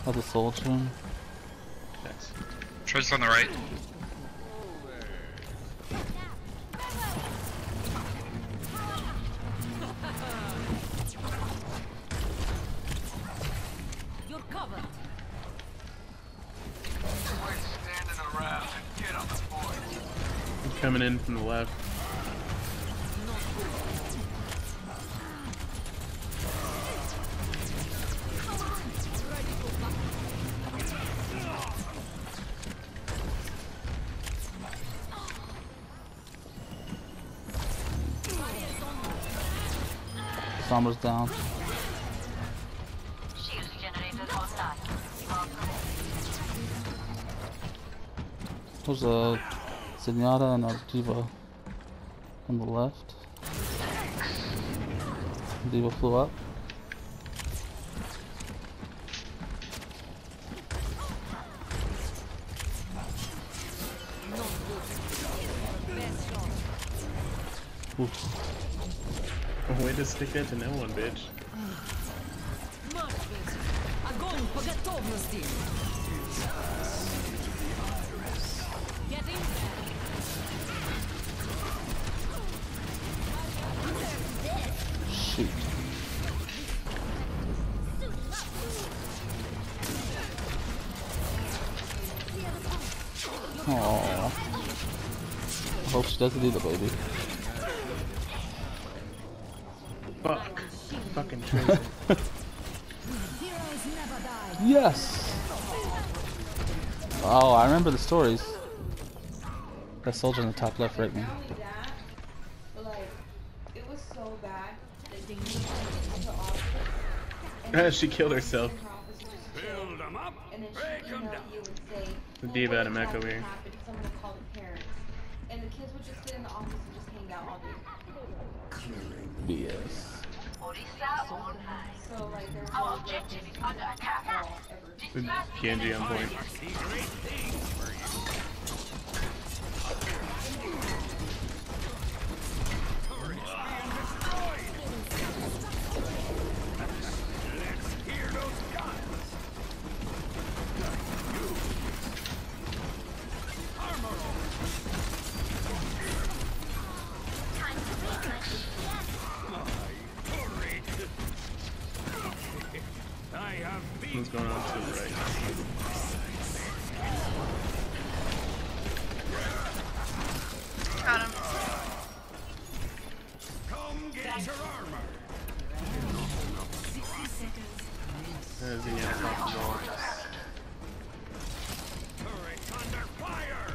Other soldier. Nice. Choice on the right. You're covered. I'm coming in from the left. Sombra's down. There's a Zenyatta and a Diva on the left. Diva flew up. Oof. Way to stick that to no one, bitch. Огонь по готовности. Getting Shoot. Aww. I hope she doesn't either, baby. Fuck. Fucking Tracer. Yes! Oh, I remember the stories. That soldier in the top left raped me. But like, it was so bad that they moved into the office. She killed herself. Build them up. And then she emailed you and say, The diva had a mech over here. someone would call the parents. And the kids would just sit in the office and just hang out all day. BS. So like, there's no objective is under attack. With Genji on point. What's going on to the right? Got him. Come get your armor. 60 seconds. There's the end of the wall. Turret under fire.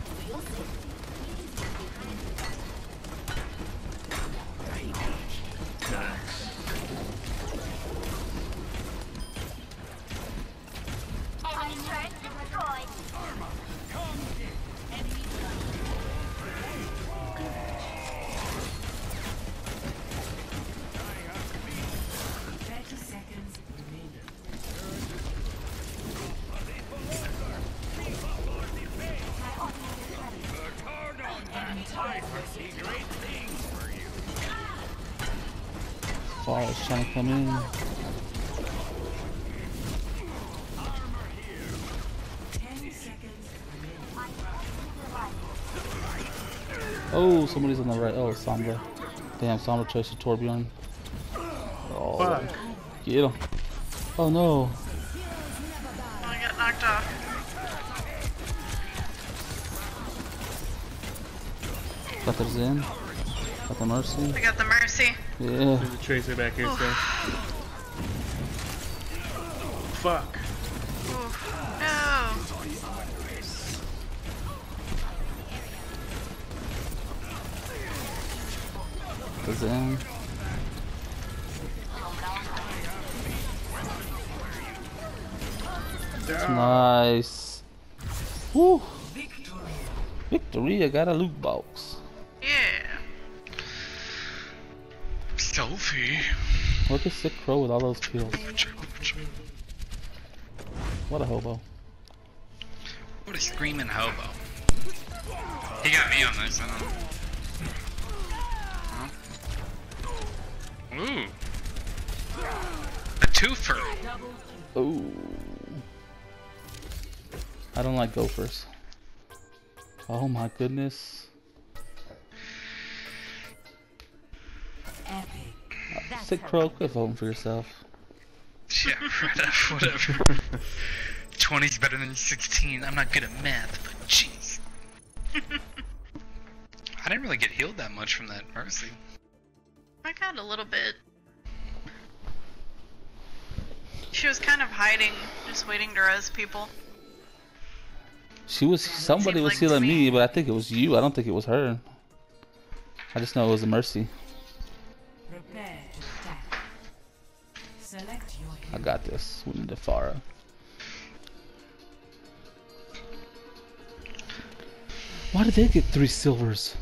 Far is trying to come in. Oh, somebody's on the right. Oh, Sombra. Damn, Sombra chased Torbjorn. Oh, Fuck. get him. Oh no. I got knocked off. Got the Zen. Got the Mercy. We got the Mercy. Yeah. There's a Tracer back here, so. Fuck. Oof. No. The Zen. Nice. Woo. Victory, I got a loot box. Yeah. Selfie. Look at Sick Crow with all those kills. What a hobo. What a screaming hobo. He got me on this, I don't know. Huh? Ooh. A twofer. Ooh. I don't like gophers. Oh my goodness. Sick Crow, quit voting for yourself. Yeah, whatever. 20's better than 16. I'm not good at math, but jeez. I didn't really get healed that much from that Mercy. I got a little bit. She was kind of hiding, just waiting to res people. She was, somebody Seemed was like healing to me, me. but I think it was you. I don't think it was her. I just know it was a Mercy. Prepare to attack. Select your I got this. We need a Pharah. Why did they get 3 silvers?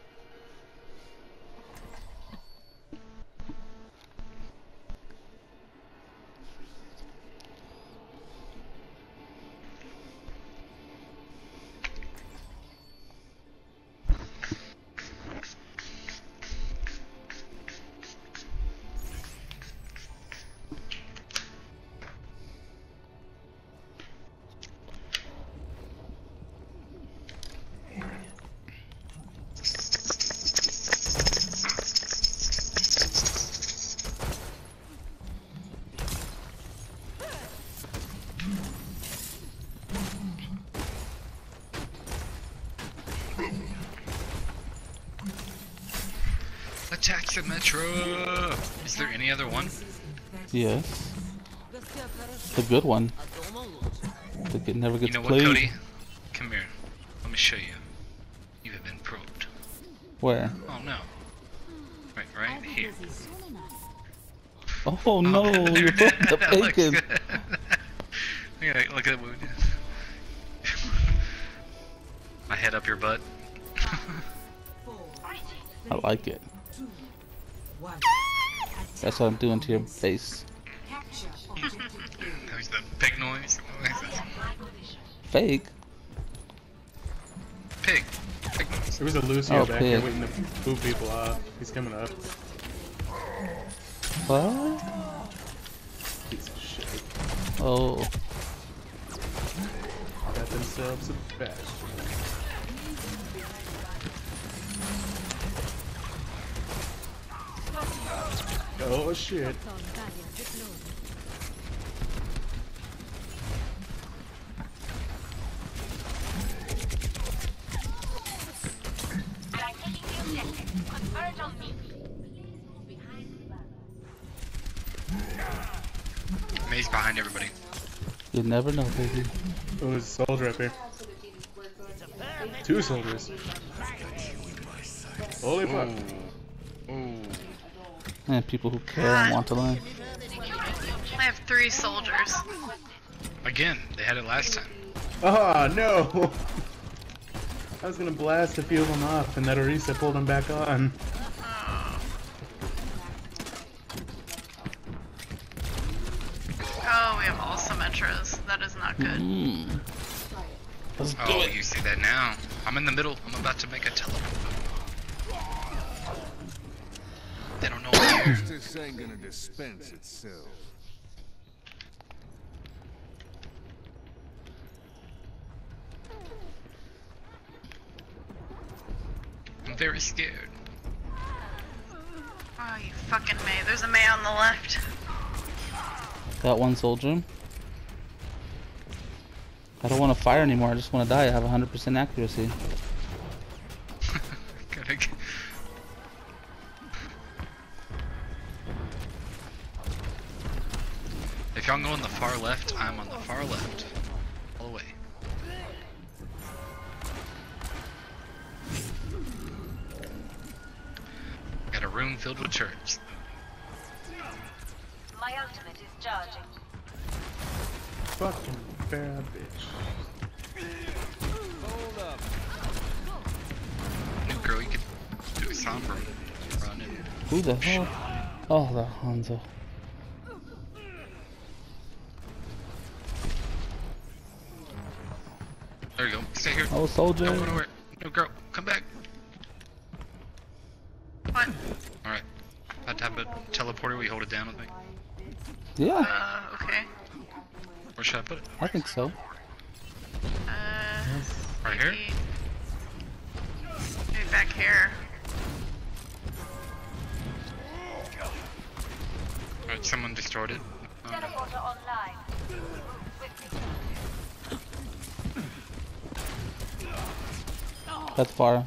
Attack Symmetra! Is there any other one? Yes. The good one. That never You gets know what, played. Cody? Come here. Let me show you. You have been probed. Where? Oh no. Right here. Oh no, you broke the That looks bacon. good. Yeah, look at that wound. My head up your butt. I like it. That's what I'm doing to your face. There's the pig noise. Fake? Pig. Pig noise. There was a Lucio Oh, back here pig. waiting to move people off. He's coming up. What? Piece of shit. Oh. Got themselves a bastion. Oh shit. Maze behind everybody. You never know, baby. Oh, there's a soldier up here. 2 soldiers. Holy fuck. And people who care and want to learn. I have 3 soldiers. Again, they had it last time. Oh no! I was gonna blast a few of them off and that Orisa pulled them back on. Oh, we have all Symmetras. That is not good. Let's do Oh, it. you see that now. I'm in the middle. I'm about to make a teleport. They don't know I'm here. This ain't gonna dispense itself. I'm very scared. Oh, you fucking May. There's a May on the left. Got 1 soldier. I don't want to fire anymore. I just want to die. I have 100% accuracy. Gotta get... If y'all go on the far left, I'm on the far left. All the way. Got a room filled with turrets. My ultimate is charging. Fucking bad bitch. New girl, you could do a somber run and Who the hell? Oh, the Hanzo. there you go. Stay here. Oh, soldier. Don't go nowhere. No girl, come back. What? Alright. I have a teleporter, we hold it down with me. Yeah, Okay. Where should I put it? I think so. Right here? Maybe back here. Alright, someone destroyed it. Oh, no. Teleporter online. That's far.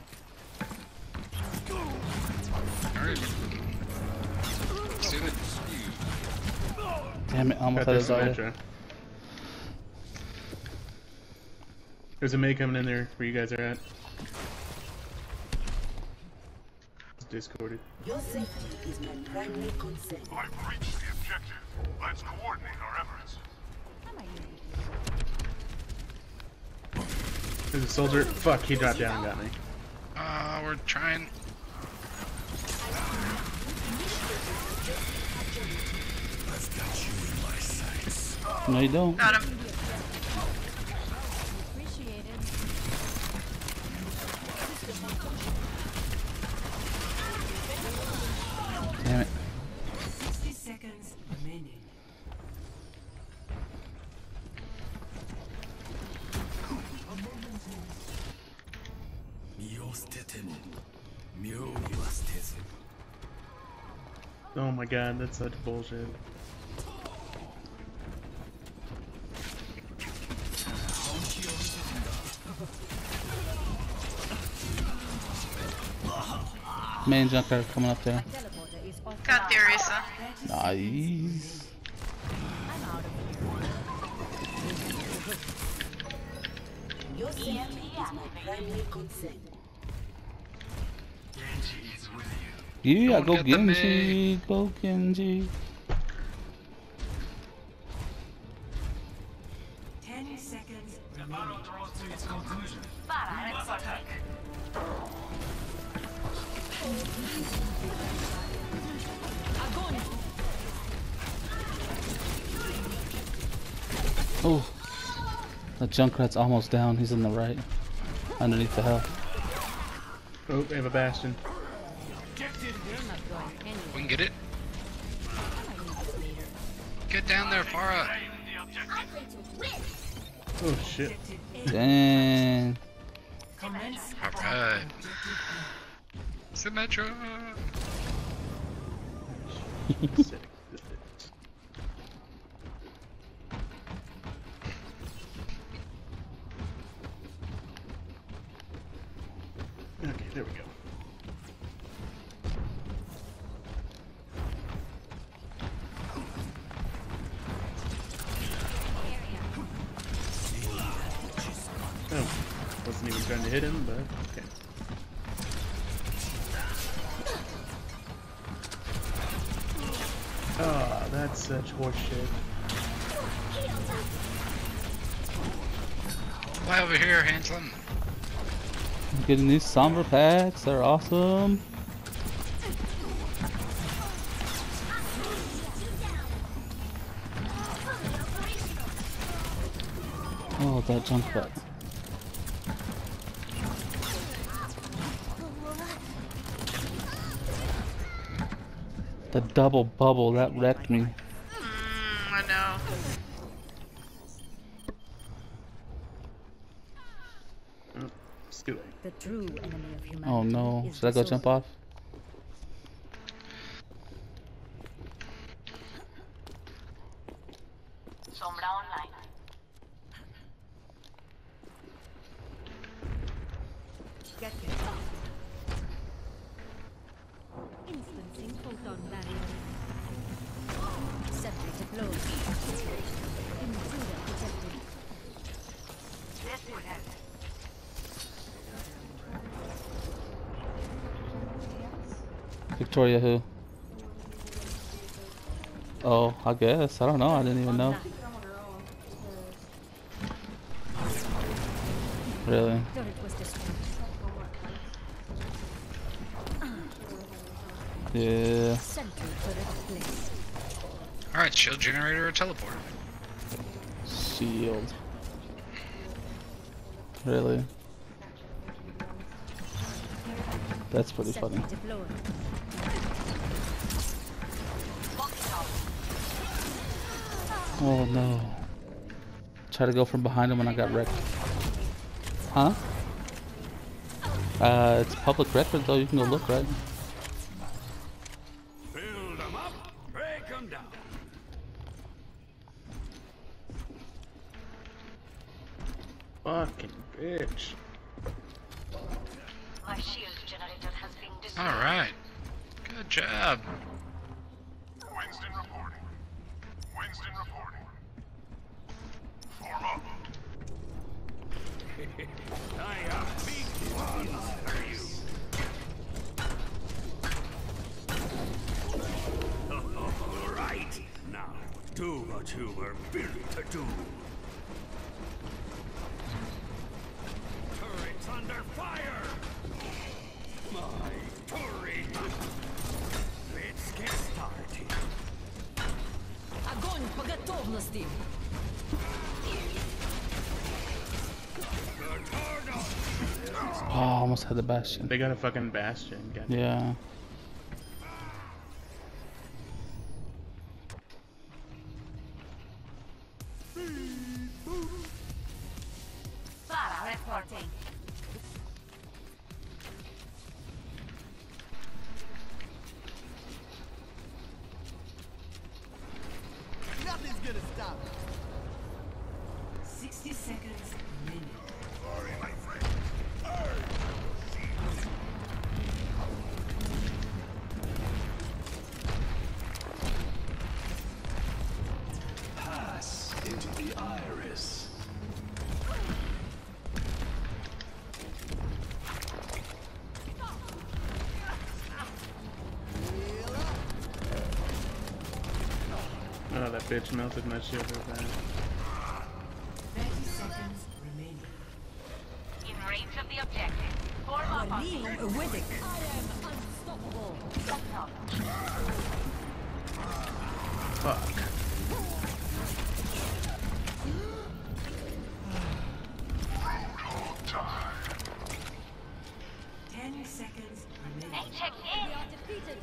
Alright. See it? Damn it, I almost Got had their his eye. Symmetra. There's a Mei coming in there where you guys are at. It's discorded. Your safety is my primary concern. I've reached the objective. Let's coordinate our efforts. There's a soldier. Fuck, he dropped down and got me. We're trying. No, you don't. Got him. Damn it. 60 seconds remaining. Oh my god, that's such bullshit. Main junker coming up there. Got the Orisa. Nice. Your safety is my primary concern. Yeah, Don't go get the Genji. Go Genji. 10 seconds remaining. Oh, the Junkrat's almost down. He's in the right, underneath the hill. Oh, they have a Bastion. We can get it. Get down there, Farah. Oh shit. Dang. Commence. Alright. Symmetra. Sick. Okay, there we go. Oh, wasn't even trying to hit him, but okay. Oh, that's such horseshit. Fly over here, handsome. I'm getting these Sombra packs. They're awesome. Oh, that Junkrat. The double bubble, that wrecked me. I know. Let's do it. The true enemy of humanity. Oh no, is should I go jump off? Sombra online. Get it. Instancing photon barrier. Sentry deployed. Intruder detected. This will help. Victoria who? Oh, I guess. I don't know. I didn't even know. Really? Turret was destroyed. Yeah. Sentry turret placed. Alright, shield generator or teleport. Shield. Really? That's pretty funny. Sentry deployed. Oh no. Try to go from behind him when I got wrecked. Huh? It's public record though. You can go look, right? Build them up, break them down. Fucking bitch. My shield generator has been destroyed. Alright. Good job. Winston reporting. Winston reporting. Form up. I have big ones for you. All right. Now, do what you were built to do. Turrets under fire! My turret! Let's get started. Огонь по готовности! Oh, almost had the bastion. They got a fucking bastion. God. Yeah. Farah reporting. Nothing's gonna stop us. 60 seconds remaining. Sorry, my friend. Pass into the iris. Oh, that bitch melted my shield real fast. 30 seconds remaining. In range of the objective. Form up on me. Real Withic. I am unstoppable. Fuck. Time. 10 seconds remaining. We are defeated.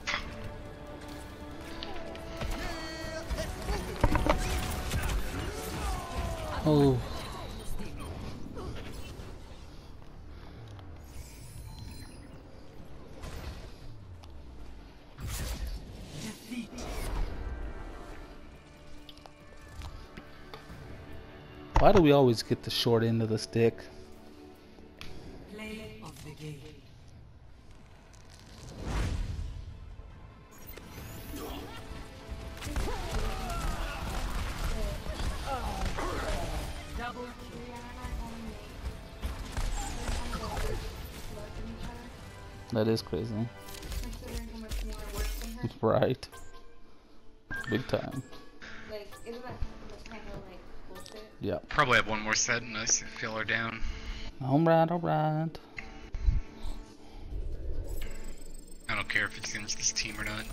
Oh. Defeat. Why do we always get the short end of the stick? Play of the game. Double That is crazy. Considering how much more work they have. Right. Big time. Like, isn't that kind of like bullshit? Yeah. Probably have one more set and I feel her down. Alright, alright. I don't care if it's against this team or not.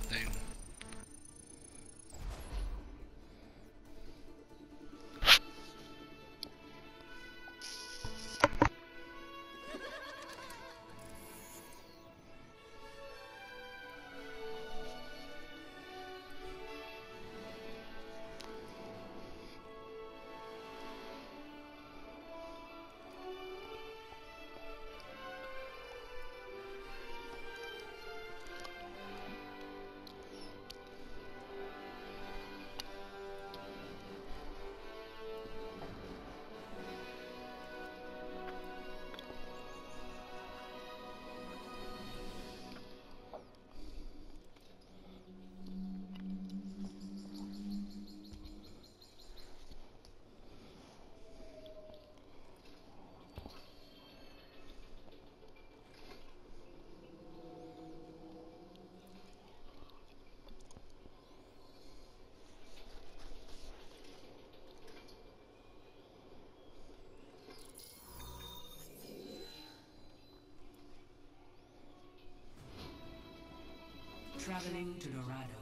traveling to Dorado.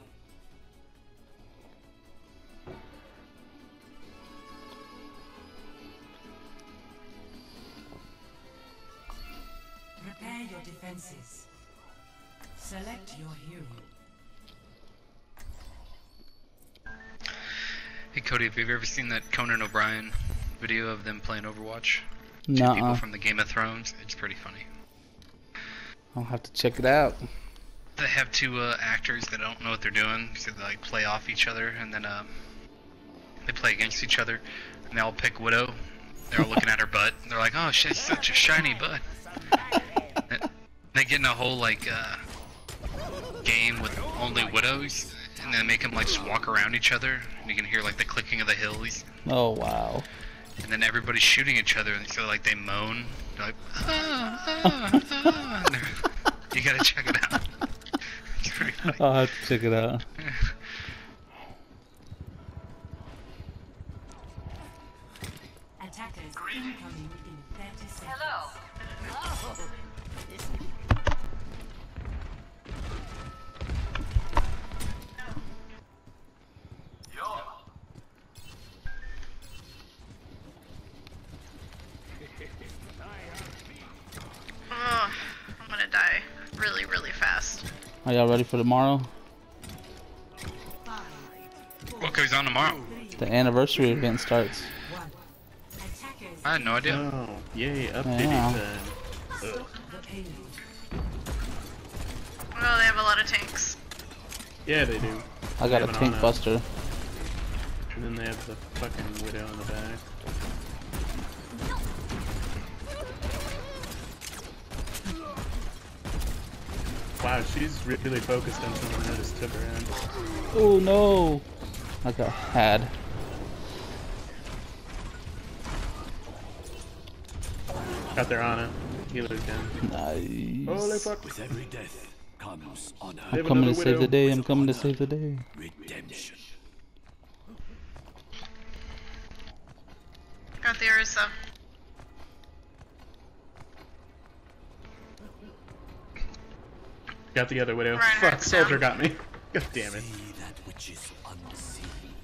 Prepare your defenses. Select your hero. Hey Cody, have you ever seen that Conan O'Brien video of them playing Overwatch? Two people Nuh-uh. from the Game of Thrones. It's pretty funny. I'll have to check it out. They have two actors that don't know what they're doing, so they like play off each other, and then they play against each other, and they all pick Widow. They're all looking at her butt. They're like, "Oh, she's such a shiny butt." And they get in a whole like game with only Widows, and then make them like just walk around each other, and you can hear like the clicking of the hills. Oh wow. And then everybody's shooting each other, and so like they moan, they're like, ah. You gotta check it out. It's pretty funny. I'll have to check it out. Attackers incoming in 30 seconds. Hello. Oh, I'm gonna die really, really fast. Are y'all ready for tomorrow? What goes on tomorrow? The anniversary event starts. I had no idea. Oh, yay, updating Yeah. then. Ugh. Well, they have a lot of tanks. Yeah, they do. I got a They have an tank Ana, buster. And then they have the fucking Widow in the back. Wow, she's really focused on someone that just took her in. Oh no! I got had. Got their Ana. Healer's down. Nice. Holy fuck. With every death comes honor, They I'm have coming to another save the Widow. day. I'm coming to save the day. redemption. Got the Ursa. Got the other Widow. Reinhardt's Fuck, Soldier down. got me. God damn it. See that which is unseen.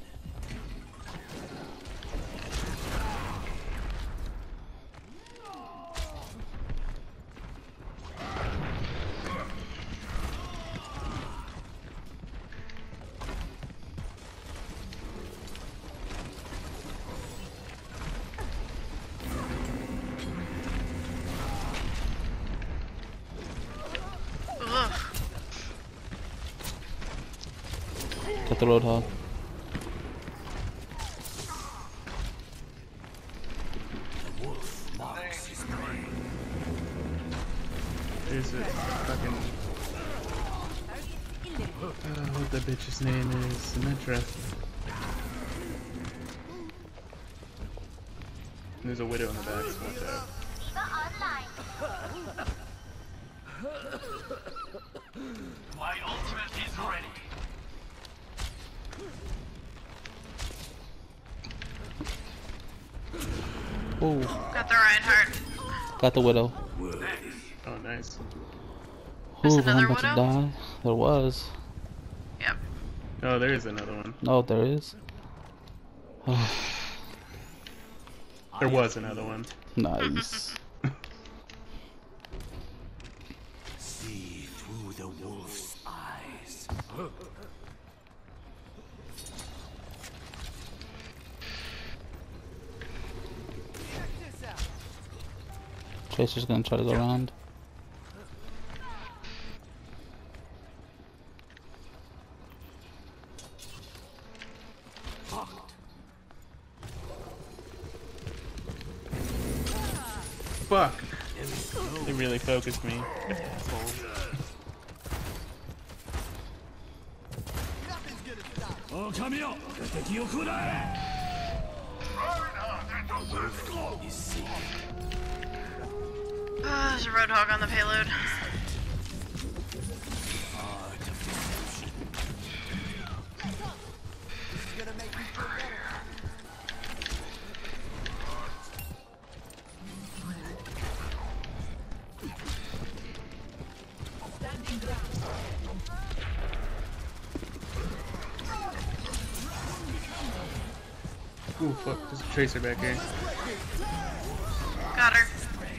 Ugh. Got the Roadhog. The wolf marks his prey. There's a fucking... what the bitch's name is. Symmetra. There's a Widow in the back, so watch out. My ultimate is ready. Oh, Got the Reinhardt. got the Widow. Oh, nice. There's Ooh, I'm another about to Widow? die. There was. Yep. Oh, there is another one. Oh, there is. Oh, There was another one. nice. See through the wolf's eyes. Tracer's gonna try to go around. Fuck. They really focused me. Oh, come here! Take your foot out! Is safe. There's a Roadhog on the payload. Ooh, fuck. There's a Tracer back here. Got her.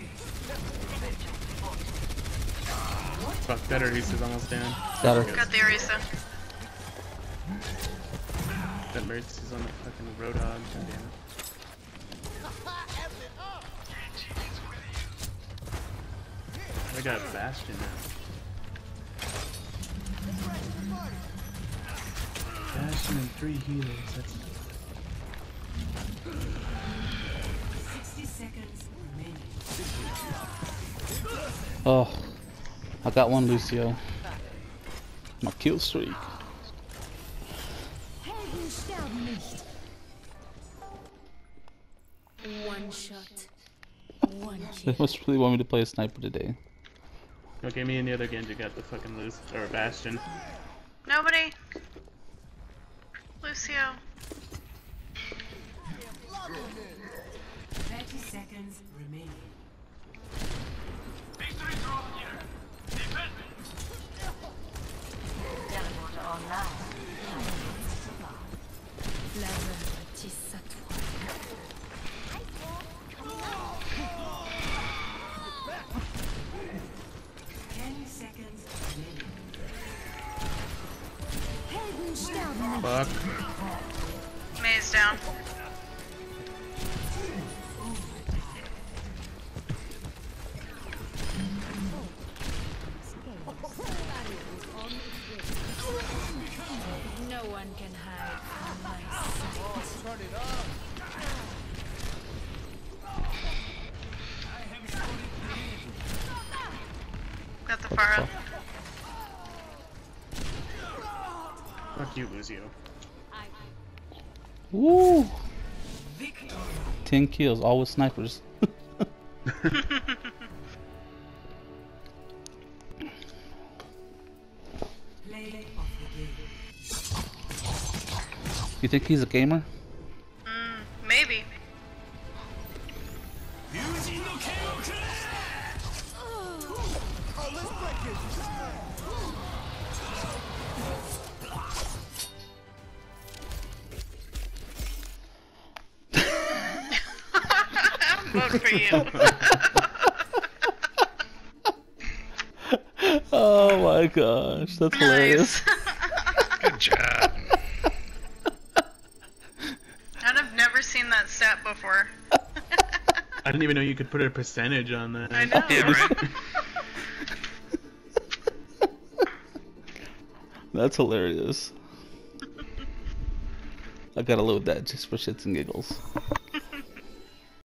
Fuck, that Arisa's almost down. Got her. Got the Orisa. That Mertz is on the fucking Roadhog. God damn it. I got Bastion now. Bastion and 3 healers. That's 60 seconds remaining. Oh, I got one, Lucio. My kill streak. Helden sterben nicht. One shot. One They kill. must really want me to play a sniper today. okay. Me and the other Genji got the fucking or Bastion. Nobody. Lucio. 30 seconds remaining. Victory drone here. Defend me. Teleporter online. La veuve tisse sa toile. 10 seconds remaining. Helden sterben nicht. Fuck. Maze down. No one can hide from my sight. Got the Pharah. Fuck you, Lucio. Woo! 10 kills, all with snipers. Play of the game. You think he's a gamer? Maybe. Vote for you. Oh my gosh, that's hilarious. Good job. I've never seen that stat before. I didn't even know you could put a percentage on that. I know. Yeah, right? That's hilarious. I gotta load that just for shits and giggles.